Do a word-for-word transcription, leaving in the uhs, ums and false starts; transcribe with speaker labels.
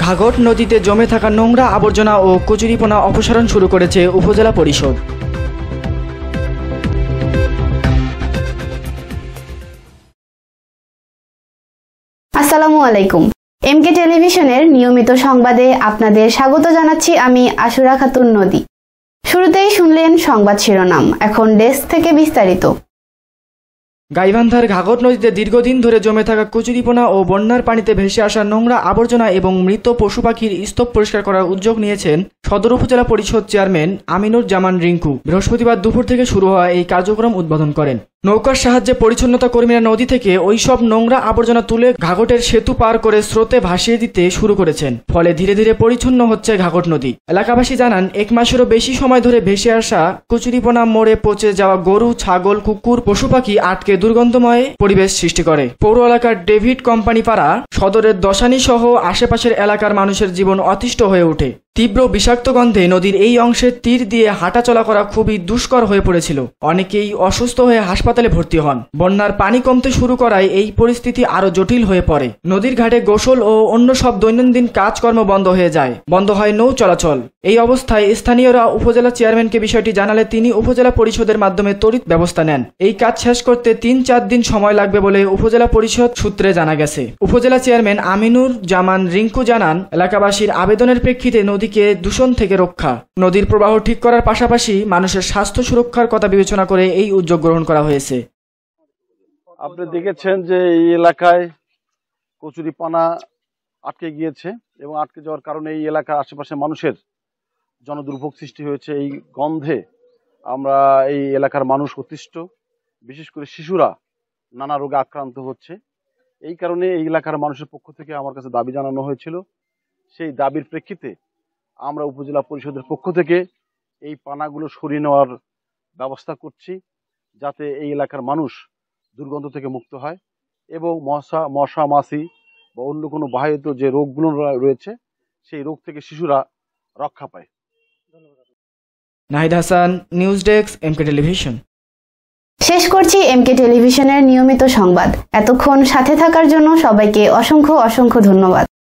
Speaker 1: ঘাঘট নদীতে জমে থাকা নোংরা আবর্জনা ও কচুরিপনা অপসারণ শুরু করেছে উপজেলা পরিষদ।
Speaker 2: আসসালামু আলাইকুম। এমকে টেলিভিশনের নিয়মিত সংবাদে আপনাদের স্বাগত জানাচ্ছি আমি আশুরা খাতুন নদী। শুরুতেই শুনলেন সংবাদ শিরোনাম, এখন ডেস্ক থেকে বিস্তারিত।
Speaker 1: গাইবান্ধার ঘাঘট নদীতে দীর্ঘদিন ধরে জমে থাকা কচুরিপনা ও বন্যার পানিতে ভেসে আসা নোংরা আবর্জনা এবং মৃত পশু পাখির স্তূপ পরিষ্কার করার উদ্যোগ নিয়েছেন সদর উপজেলা পরিষদ চেয়ারম্যান আমিনুর জামান রিঙ্কু। বৃহস্পতিবার দুপুর থেকে শুরু হওয়া এই কার্যক্রম উদ্বোধন করেন। নৌকার সাহায্যে পরিচ্ছন্নতা কর্মীরা নদী থেকে ওই সব নোংরা আবর্জনা তুলে ঘাঘটের সেতু পার করে স্রোতে ভাসিয়ে দিতে শুরু করেছেন। ফলে ধীরে ধীরে পরিচ্ছন্ন হচ্ছে ঘাঘট নদী। এলাকাবাসী জানান, এক মাসেরও বেশি সময় ধরে ভেসে আসা কচুরিপনা মোড়ে পচে যাওয়া গরু, ছাগল, কুকুর, পশু পাখি আটকে দুর্গন্ধময় পরিবেশ সৃষ্টি করে। পৌর এলাকার ডেভিড কোম্পানি পাড়া, সদরের দশানী সহ আশেপাশের এলাকার মানুষের জীবন অতিষ্ঠ হয়ে ওঠে। তীব্র বিষাক্ত গন্ধে নদীর এই অংশের তীর দিয়ে হাঁটাচলা করা খুবই দুষ্কর হয়ে পড়েছিল। অনেকেই অসুস্থ হয়ে হাসপাতালে ভর্তি হন। বন্যার পানি কমতে শুরু করায় এই পরিস্থিতি আরো জটিল হয়ে পড়ে। নদীর ঘাটে গোসল ও অন্য সব দৈনন্দিন কাজকর্ম বন্ধ হয়ে যায়। বন্ধ হয় নৌ চলাচল। এই অবস্থায় স্থানীয়রা উপজেলা চেয়ারম্যানকে বিষয়টি জানালে তিনি উপজেলা পরিষদের মাধ্যমে তড়িৎ ব্যবস্থা নেন। এই কাজ শেষ করতে তিন চার দিন সময় লাগবে বলে উপজেলা পরিষদ সূত্রে জানা গেছে। উপজেলা চেয়ারম্যান আমিনুর জামান রিঙ্কু জানান, এলাকাবাসীর আবেদনের প্রেক্ষিতে নদীকে দূষণ থেকে রক্ষা, নদীর প্রবাহ ঠিক করার পাশাপাশি মানুষের স্বাস্থ্য সুরক্ষার কথা বিবেচনা করে এই উদ্যোগ গ্রহণ করা হয়েছে।
Speaker 3: আপনি দেখেছেন যে এই এলাকায় কচুরিপানা আটকে গিয়েছে এবং আটকে যাওয়ার কারণে এই এলাকার আশেপাশে মানুষের জনদুর্ভোগ সৃষ্টি হয়েছে। এই গন্ধে আমরা এই এলাকার মানুষ অতিষ্ঠ, বিশেষ করে শিশুরা নানা রোগে আক্রান্ত হচ্ছে। এই কারণে এই এলাকার মানুষের পক্ষ থেকে আমার কাছে দাবি জানানো হয়েছিল। সেই দাবির প্রেক্ষিতে আমরা উপজেলা পরিষদের পক্ষ থেকে এই পানাগুলো সরিয়ে নেওয়ার ব্যবস্থা করছি, যাতে এই এলাকার মানুষ দুর্গন্ধ থেকে মুক্ত হয় এবং মশা মশা মাছি বা অন্য কোনো বাহিত যে রোগগুলো রয়েছে সেই রোগ থেকে শিশুরা রক্ষা পায়।
Speaker 1: Nahid Hasan, news desk, MK television.
Speaker 2: শেষ করছি এমকে টেলিভিশনের নিয়মিত সংবাদ। এতক্ষণ সাথে থাকার জন্য সবাইকে অসংখ্য অসংখ্য ধন্যবাদ।